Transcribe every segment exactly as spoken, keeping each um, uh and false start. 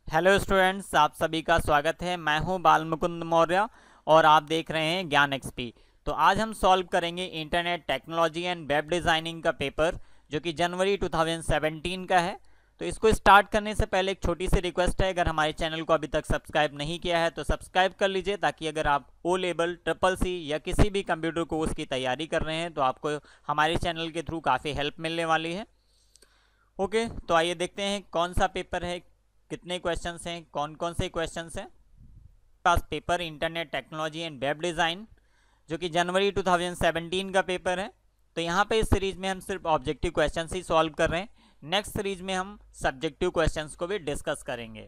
Hello students, आप सभी का स्वागत है। मैं हूं बाल मुकुंद मौर्य और आप देख रहे हैं ज्ञान एक्सपी। तो आज हम सॉल्व करेंगे internet technology and web designing का पेपर, जो कि जनवरी दो हज़ार सत्रह का है। तो इसको स्टार्ट करने से पहले एक छोटी सी रिक्वेस्ट है, अगर हमारे चैनल को अभी तक सब्सक्राइब नहीं किया है तो सब्सक्राइब कर लीजिए, ताकि अगर आप ओ लेवल, ट्रिपल सी या किसी भी कंप्यूटर कोर्स की तैयारी कर रहे हैं तो आपको हमारे चैनल के थ्रू काफ़ी हेल्प मिलने वाली है। ओके, तो आइए देखते हैं कौन सा पेपर है, कितने क्वेश्चंस हैं, कौन कौन से क्वेश्चंस हैं। Past paper internet technology and web design, जो कि जनवरी दो हज़ार सत्रह का पेपर है। तो यहाँ पे इस सीरीज में हम सिर्फ ऑब्जेक्टिव क्वेश्चंस ही सॉल्व कर रहे हैं। नेक्स्ट सीरीज में हम सब्जेक्टिव क्वेश्चंस को भी डिस्कस करेंगे।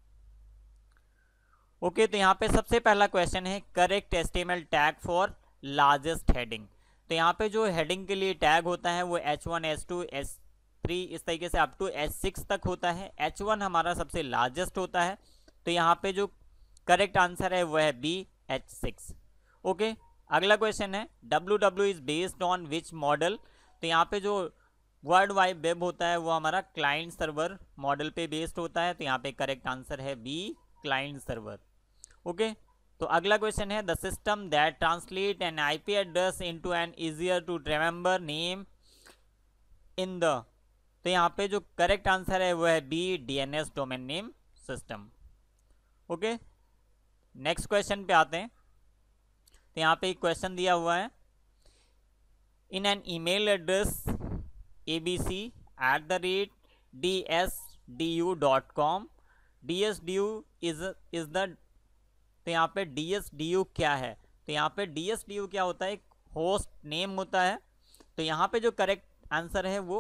ओके, तो यहाँ पे सबसे पहला क्वेश्चन है correct HTML tag for largest heading. तो यहाँ पे जो हेडिंग के लिए टैग होता है वो H one, H two, H three, इस तरीके से अप टू एच सिक्स तक होता है। एच वन हमारा सबसे लार्जेस्ट होता है, तो यहाँ पे जो करेक्ट आंसर है वो है बी, एच सिक्स। ओके, अगला क्वेश्चन है W W is based on which model. तो यहाँ पे जो वर्ल्ड वाइड वेब होता है वो हमारा क्लाइंट सर्वर मॉडल पे बेस्ड होता है, तो यहाँ पे करेक्ट आंसर है बी, क्लाइंट सर्वर। ओके, तो अगला क्वेश्चन है the system that translate an IP address into an easier to remember name in the. तो यहाँ पे जो करेक्ट आंसर है वो है B, DNS, domain name system. Okay, next question पे आते हैं। तो यहाँ पे एक क्वेश्चन दिया हुआ है in an email address A B C at the rate D S D U dot com, D S D U is is the. तो यहाँ पे डी एस डी यू क्या है? तो यहाँ पे डी एस डी यू क्या होता है? एक होस्ट नेम होता है। तो यहाँ पे जो करेक्ट आंसर है वो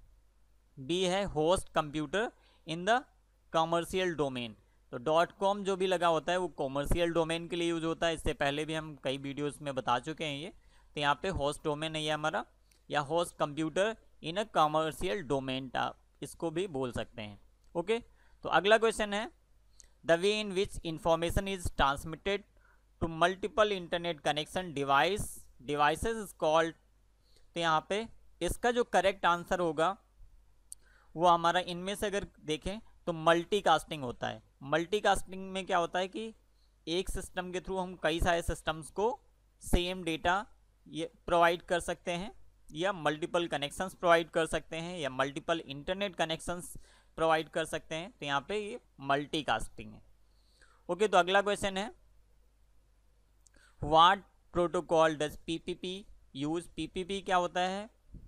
बी है, host computer in the commercial domain. तो डॉट कॉम जो भी लगा होता है वो कॉमर्शियल डोमेन के लिए यूज होता है। इससे पहले भी हम कई वीडियोस में बता चुके हैं ये। तो यहाँ पे होस्ट डोमेन है हमारा, या host computer in a commercial domain, आप इसको भी बोल सकते हैं। ओके, तो अगला क्वेश्चन है the way in which information is transmitted to multiple internet connection device devices is called. तो यहाँ पे इसका जो करेक्ट आंसर होगा वो हमारा, इनमें से अगर देखें तो मल्टीकास्टिंग होता है। मल्टीकास्टिंग में क्या होता है कि एक सिस्टम के थ्रू हम कई सारे सिस्टम्स को सेम डेटा ये प्रोवाइड कर सकते हैं, या मल्टीपल कनेक्शंस प्रोवाइड कर सकते हैं, या मल्टीपल इंटरनेट कनेक्शंस प्रोवाइड कर सकते हैं। तो यहाँ पे ये मल्टीकास्टिंग है। ओके, तो अगला क्वेश्चन है what protocol does PPP use. PPP क्या होता है?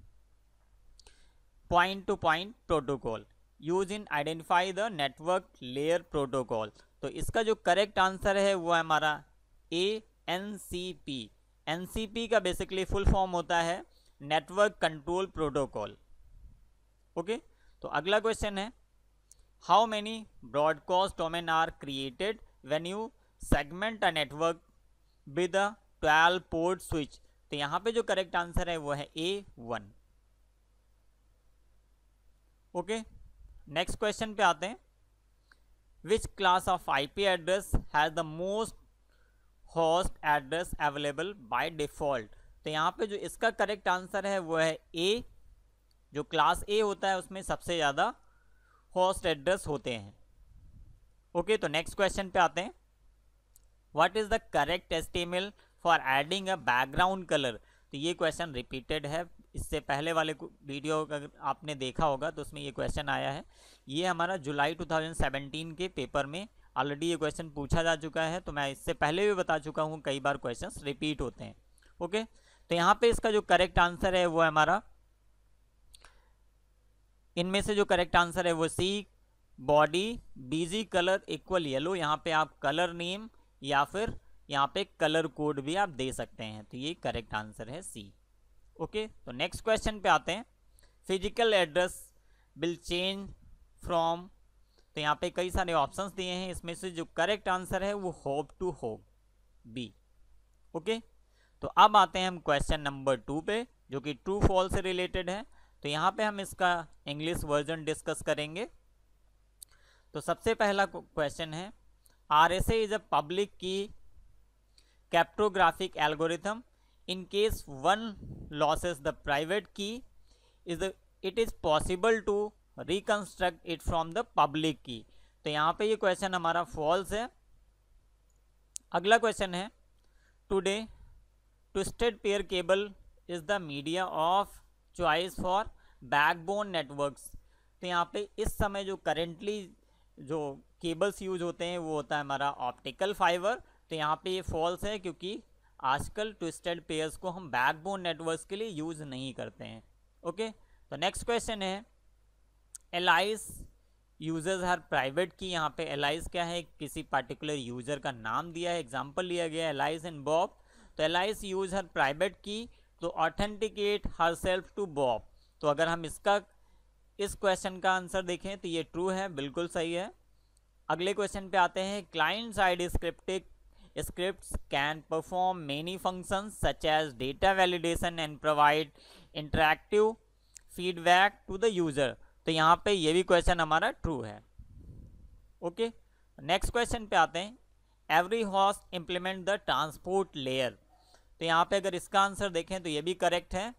Point to point protocol use in identify the network layer protocol. तो इसका जो करेक्ट आंसर है वो है हमारा A, N C P. N C P का बेसिकली फुल फॉर्म होता है नेटवर्क कंट्रोल प्रोटोकॉल। ओके, तो अगला क्वेश्चन है how many broadcast domain are created when you segment a network with a twelve port switch. तो यहाँ पे जो करेक्ट आंसर है वो है A, one. Okay, next question पे आते हैं which class of IP address has the most host address available by default. तो यहाँ पे जो इसका करेक्ट आंसर है वो है ए। जो क्लास ए होता है उसमें सबसे ज़्यादा होस्ट एड्रेस होते हैं। ओके, तो नेक्स्ट क्वेश्चन पे आते हैं what is the correct HTML for adding a background colour. तो ये क्वेश्चन रिपीटेड है, इससे पहले वाले वीडियो अगर आपने देखा होगा तो उसमें ये क्वेश्चन आया है। ये हमारा जुलाई दो हज़ार सत्रह के पेपर में ऑलरेडी ये क्वेश्चन पूछा जा चुका है, तो मैं इससे पहले भी बता चुका हूँ, कई बार क्वेश्चंस रिपीट होते हैं। ओके, तो यहाँ पे इसका जो करेक्ट आंसर है वो है हमारा, इनमें से जो करेक्ट आंसर है वो C, body BG colour equal yellow. यहाँ पे आप कलर नेम या फिर यहाँ पे कलर कोड भी आप दे सकते हैं, तो ये करेक्ट आंसर है सी। ओके, तो नेक्स्ट क्वेश्चन पे आते हैं physical address will change from. तो यहाँ पे कई सारे ऑप्शंस दिए हैं, इसमें से जो करेक्ट आंसर है वो hop to hop, B. Okay, तो अब आते हैं हम क्वेश्चन नंबर टू पे, जो कि ट्रू फॉल्स से रिलेटेड है। तो यहाँ पे हम इसका इंग्लिश वर्जन डिस्कस करेंगे। तो सबसे पहला क्वेश्चन है R S A is a public key cryptographic algorithm in case one loses the private key is the, it is possible to reconstruct it from the public key। तो यहाँ पे ये question हमारा फॉल्स है। अगला question है today twisted pair cable is the media of choice for backbone networks. तो यहाँ पे इस समय जो करेंटली जो केबल्स यूज होते हैं वो होता है हमारा ऑप्टिकल फाइबर। तो यहाँ पे ये फॉल्स है क्योंकि आजकल ट्विस्टेड पेयर्स को हम बैकबोन नेटवर्क्स के लिए यूज नहीं करते हैं। ओके, तो नेक्स्ट क्वेश्चन है Alice users her private key. यहाँ पे एलाइस क्या है, किसी पर्टिकुलर यूजर का नाम दिया है, एग्जांपल लिया गया है एलाइस एंड बॉब। तो Alice use her private key to authenticate herself to Bob. तो अगर हम इसका इस क्वेश्चन का आंसर देखें तो ये ट्रू है, बिल्कुल सही है। अगले क्वेश्चन पे आते हैं client side scripting scripts can perform many functions such as data validation and provide interactive feedback to the user। तो यहाँ पे ये भी क्वेश्चन हमारा ट्रू है। ओके, नेक्स्ट क्वेश्चन पे आते हैं every host implement the transport layer. तो यहाँ पे अगर इसका आंसर देखें तो ये भी करेक्ट है।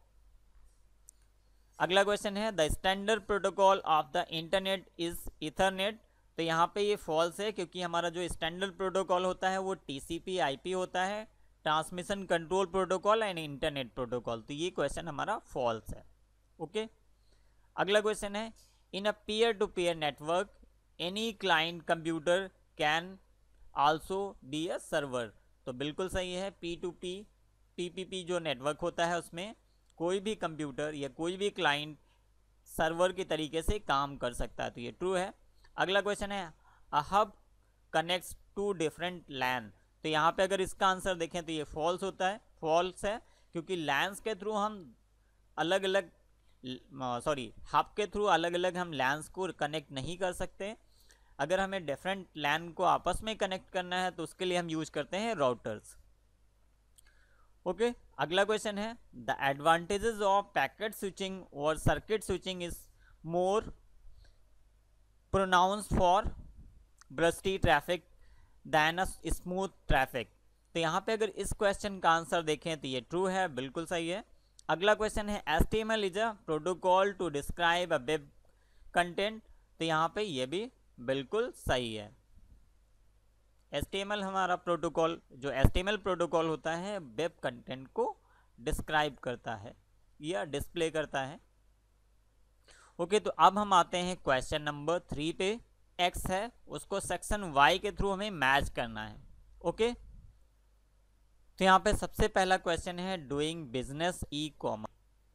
अगला क्वेश्चन है the standard protocol of the internet is ethernet. तो यहाँ पे ये फॉल्स है क्योंकि हमारा जो स्टैंडर्ड प्रोटोकॉल होता है वो टीसीपी आईपी होता है, transmission control protocol and internet protocol. तो ये क्वेश्चन हमारा फॉल्स है। ओके, अगला क्वेश्चन है in a peer to peer network any client computer can also be a server. तो बिल्कुल सही है, पी टू पी पीपीपी जो नेटवर्क होता है उसमें कोई भी कंप्यूटर या कोई भी क्लाइंट सर्वर के तरीके से काम कर सकता है। तो ये ट्रू है। अगला क्वेश्चन है a hub connects to different LAN. तो यहाँ पे अगर इसका आंसर देखें तो ये फॉल्स होता है, फॉल्स है क्योंकि लैंस के थ्रू हम अलग अलग सॉरी हब के थ्रू अलग अलग हम लैंस को कनेक्ट नहीं कर सकते। अगर हमें डिफरेंट लैन को आपस में कनेक्ट करना है तो उसके लिए हम यूज करते हैं राउटर्स। ओके, अगला क्वेश्चन है the advantages of packet switching और circuit switching is more pronounce for bursty traffic than a smooth traffic. तो यहाँ पे अगर इस क्वेश्चन का आंसर देखें तो ये ट्रू है, बिल्कुल सही है। अगला क्वेश्चन है H T M L is a protocol to describe a web content. तो यहाँ पे ये भी बिल्कुल सही है। एच टी एम एल हमारा प्रोटोकॉल जो H T M L protocol होता है वेब कंटेंट को डिस्क्राइब करता है या डिस्प्ले करता है। ओके, तो अब हम आते हैं क्वेश्चन नंबर थ्री पे। एक्स है उसको सेक्शन वाई के थ्रू हमें मैच करना है। ओके, तो यहाँ पे सबसे पहला क्वेश्चन है डूइंग बिजनेस ई कॉमर्स।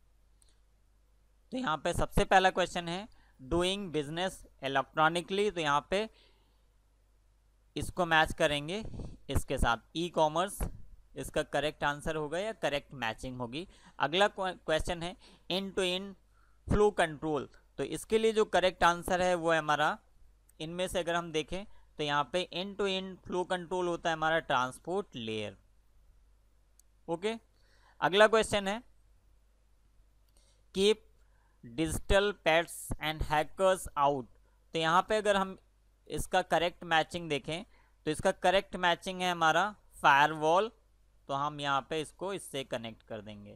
तो यहाँ पे सबसे पहला क्वेश्चन है डूइंग बिजनेस इलेक्ट्रॉनिकली। तो यहाँ पे इसको मैच करेंगे इसके साथ ई कॉमर्स, इसका करेक्ट आंसर होगा या करेक्ट मैचिंग होगी। अगला क्वेश्चन है end to end flow control. तो इसके लिए जो करेक्ट आंसर है वो है हमारा, इनमें से अगर हम देखें तो यहाँ पे end to end flow control होता है हमारा ट्रांसपोर्ट लेयर। ओके, अगला क्वेश्चन है keep digital pets and hackers out. तो यहाँ पे अगर हम इसका करेक्ट मैचिंग देखें तो इसका करेक्ट मैचिंग है हमारा फायरवॉल। तो हम यहाँ पे इसको इससे कनेक्ट कर देंगे।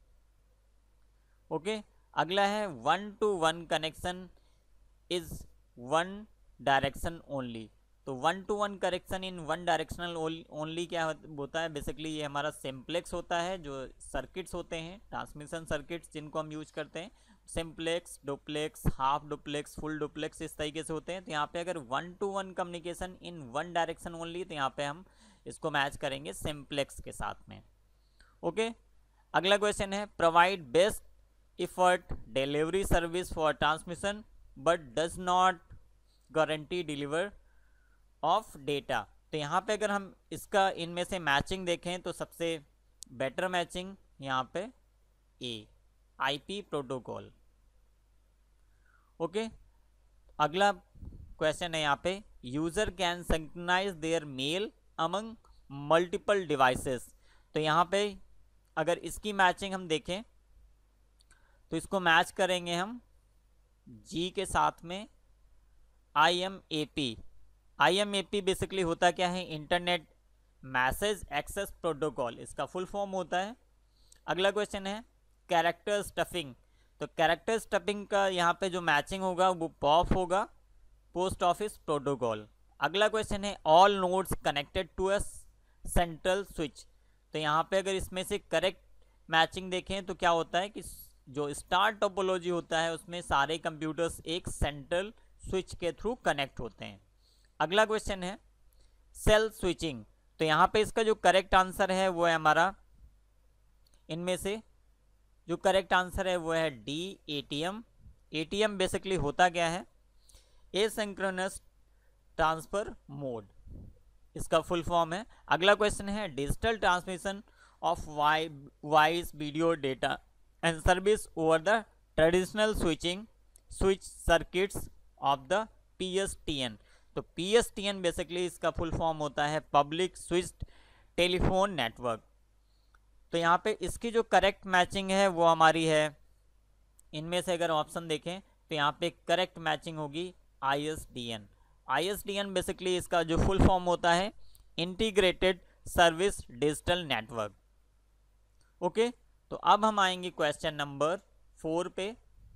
ओके, अगला है one to one connection is one direction only. तो one to one connection in one directional only क्या होता है, बेसिकली ये हमारा सिंप्लेक्स होता है। जो सर्किट्स होते हैं ट्रांसमिशन सर्किट्स जिनको हम यूज करते हैं, simplex, duplex, half duplex, full duplex, इस तरीके से होते हैं। तो यहाँ पे अगर one to one communication in one direction only तो यहाँ पे हम इसको मैच करेंगे सिंप्लेक्स के साथ में। ओके, अगला क्वेश्चन है provide best effort delivery service for transmission but does not guarantee deliver of data. तो यहाँ पे अगर हम इसका इनमें से मैचिंग देखें तो सबसे बेटर मैचिंग यहाँ पे ए आईपी प्रोटोकॉल। ओके, अगला क्वेश्चन है यहाँ पे user can synchronise their mail among multiple devices. तो यहाँ पे अगर इसकी मैचिंग हम देखें तो इसको मैच करेंगे हम जी के साथ में I M A P. I M A P basically होता क्या है, इंटरनेट मैसेज एक्सेस प्रोटोकॉल, इसका फुल फॉर्म होता है। अगला क्वेश्चन है कैरेक्टर स्टफिंग। तो कैरेक्टर स्टफिंग का यहाँ पे जो मैचिंग होगा वो पॉप होगा। Post office protocol. अगला क्वेश्चन है all nodes connected to a central switch. तो यहाँ पे अगर इसमें से करेक्ट मैचिंग देखें तो क्या होता है कि जो स्टार टोपोलॉजी होता है उसमें सारे कंप्यूटर्स एक सेंट्रल स्विच के थ्रू कनेक्ट होते हैं। अगला क्वेश्चन है सेल स्विचिंग। तो यहाँ पे इसका जो करेक्ट आंसर है वो है हमारा, इनमें से जो करेक्ट आंसर है वो है डी, एटीएम। एटीएम बेसिकली होता क्या है, एसिंक्रोनस ट्रांसफर मोड, इसका फुल फॉर्म है। अगला क्वेश्चन है digital transmission of voice video data and service over the traditional switching switch circuits of the PSTN. तो पीएसटीएन बेसिकली इसका फुल फॉर्म होता है पब्लिक स्विच्ड टेलीफोन नेटवर्क। तो यहाँ पे इसकी जो करेक्ट मैचिंग है वो हमारी है, इनमें से अगर ऑप्शन देखें तो यहाँ पे करेक्ट मैचिंग होगी आईएसडीएन। आईएसडीएन बेसिकली इसका जो फुल फॉर्म होता है integrated service digital network. Okay, तो अब हम आएंगे क्वेश्चन नंबर फोर पे।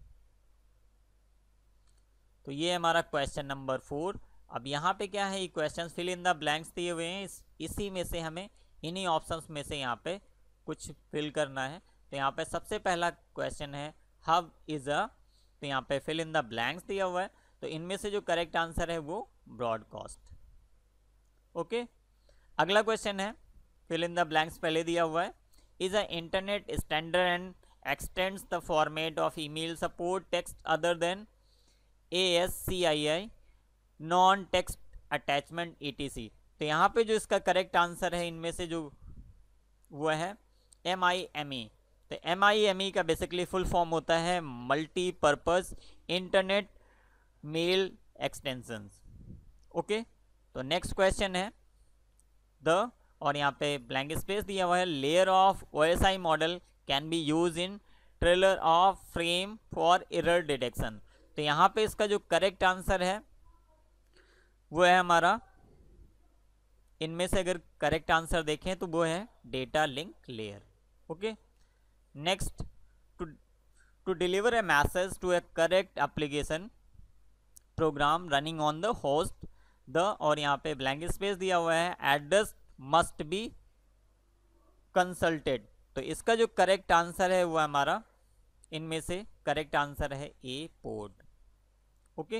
तो ये हमारा क्वेश्चन नंबर फोर। अब यहाँ पे क्या है, ये question fill in the blanks दिए हुए हैं, इस, इसी में से हमें इन्हीं ऑप्शंस में से यहाँ पे कुछ फिल करना है। तो यहाँ पे सबसे पहला क्वेश्चन है हब इज अ, तो यहाँ पे फिल इन द ब्लैंक्स दिया हुआ है। तो इनमें से जो करेक्ट आंसर है वो ब्रॉडकास्ट। ओके, अगला क्वेश्चन है फिल इन द ब्लैंक्स पहले दिया हुआ है, is a internet standard and extends the format of email support text other than A S C I I non text attachment E T C. तो यहाँ पे जो इसका करेक्ट आंसर है इनमें से जो वो है एम आई एम ई। तो एम आई एम ई का बेसिकली फुल फॉर्म होता है multipurpose internet mail extensions. Okay, तो नेक्स्ट क्वेश्चन है द, और यहाँ पे ब्लैंक स्पेस दिया हुआ है, layer of OSI model can be use in trailer of frame for error detection. तो यहाँ पे इसका जो करेक्ट आंसर है वो है हमारा, इनमें से अगर करेक्ट आंसर देखें तो वो है data link layer. Okay, next to to deliver a message to a correct application program running on the host the, और यहाँ पे ब्लैंक स्पेस दिया हुआ है एड्रेस मस्ट बी कंसल्टेड। तो इसका जो करेक्ट आंसर है वो हमारा, इनमें से करेक्ट आंसर है A port. Okay,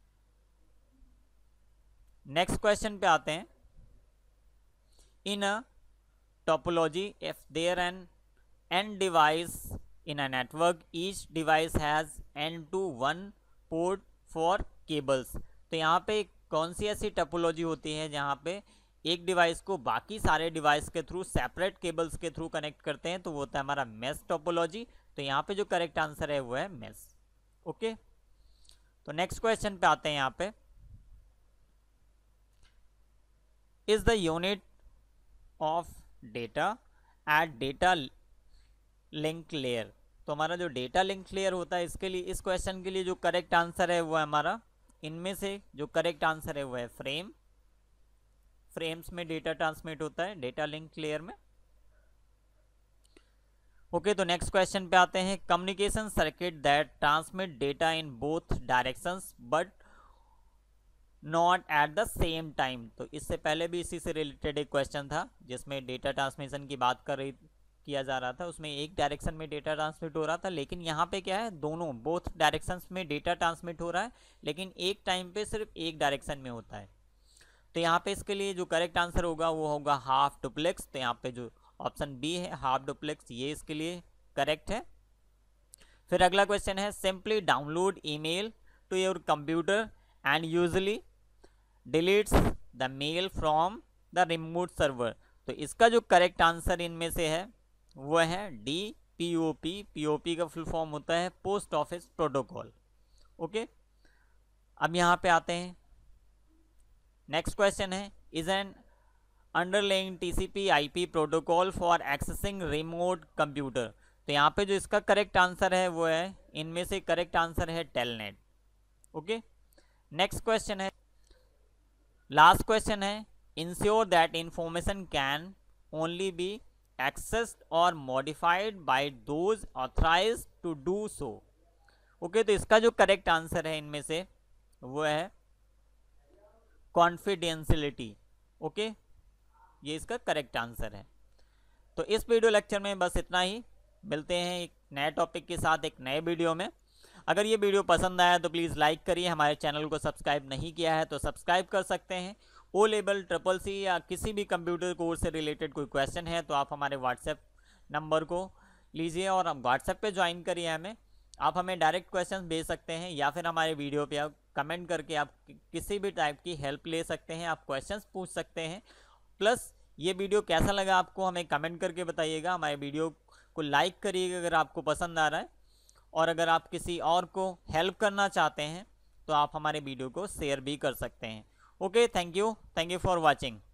next question पे आते हैं। In a topology if there n n device in a network each device has n to one port for cables. तो यहाँ पे कौन सी ऐसी टोपोलॉजी होती है जहाँ पे एक डिवाइस को बाकी सारे डिवाइस के थ्रू सेपरेट केबल्स के थ्रू कनेक्ट करते हैं, तो वो होता है हमारा मेश टोपोलॉजी। तो यहाँ पे जो करेक्ट आंसर है वो है मेश। ओके, तो नेक्स्ट क्वेश्चन पे आते हैं। यहाँ पे is the unit of data at data link layer. तो हमारा जो डेटा लिंक लेयर होता है, इसके लिए, इस क्वेश्चन के लिए जो करेक्ट आंसर है वो है हमारा, इनमें से जो करेक्ट आंसर है वो है फ्रेम। फ्रेम्स में डेटा ट्रांसमिट होता है डेटा लिंक लेयर में। ओके, तो नेक्स्ट क्वेश्चन पे आते हैं। Communication circuit that transmit data in both directions but not at the same time. तो इससे पहले भी इसी से रिलेटेड एक क्वेश्चन था जिसमें डेटा ट्रांसमिशन की बात कर रही किया जा रहा था, उसमें एक डायरेक्शन में डेटा ट्रांसमिट हो रहा था, लेकिन यहाँ पे क्या है, दोनों बोथ डायरेक्शंस में डेटा ट्रांसमिट हो रहा है, लेकिन एक टाइम पे सिर्फ एक डायरेक्शन में होता है। तो यहाँ पे इसके लिए जो करेक्ट आंसर होगा वो होगा हाफ डुप्लेक्स। तो यहाँ पे जो ऑप्शन बी है हाफ डुप्लेक्स, ये इसके लिए करेक्ट है। फिर अगला क्वेश्चन है simply download email to your computer and usually deletes the mail from the remote server. तो इसका जो करेक्ट आंसर इनमें से है वो है डी, पीओपी। पीओपी का फुल फॉर्म होता है पोस्ट ऑफिस प्रोटोकॉल। ओके, अब यहाँ पे आते हैं। नेक्स्ट क्वेश्चन है is an underlying TCP IP protocol for accessing remote computer. तो यहाँ पे जो इसका करेक्ट आंसर है वो है, इनमें से करेक्ट आंसर है टेलनेट। ओके, नेक्स्ट क्वेश्चन है, लास्ट क्वेश्चन है, ensure that information can only be accessed or modified by those authorized to do so। Okay, तो इसका जो करेक्ट आंसर है इनमें से वो है कॉन्फिडेंशियलिटी। ओके, ये इसका करेक्ट आंसर है। तो इस वीडियो लेक्चर में बस इतना ही, मिलते हैं एक नए टॉपिक के साथ एक नए वीडियो में। अगर ये वीडियो पसंद आया तो प्लीज़ लाइक करिए, हमारे चैनल को सब्सक्राइब नहीं किया है तो सब्सक्राइब कर सकते हैं। ओ लेवल, ट्रिपल सी या किसी भी कंप्यूटर कोर्स से रिलेटेड कोई क्वेश्चन है तो आप हमारे व्हाट्सएप नंबर को लीजिए और हम व्हाट्सएप पे ज्वाइन करिए हमें। आप हमें डायरेक्ट क्वेश्चन भेज सकते हैं या फिर हमारे वीडियो पे आप कमेंट करके आप किसी भी टाइप की हेल्प ले सकते हैं, आप क्वेश्चंस पूछ सकते हैं। प्लस ये वीडियो कैसा लगा आपको हमें कमेंट करके बताइएगा। हमारे वीडियो को लाइक करिएगा अगर आपको पसंद आ रहा है, और अगर आप किसी और को हेल्प करना चाहते हैं तो आप हमारे वीडियो को शेयर भी कर सकते हैं। Okay, thank you thank you for watching.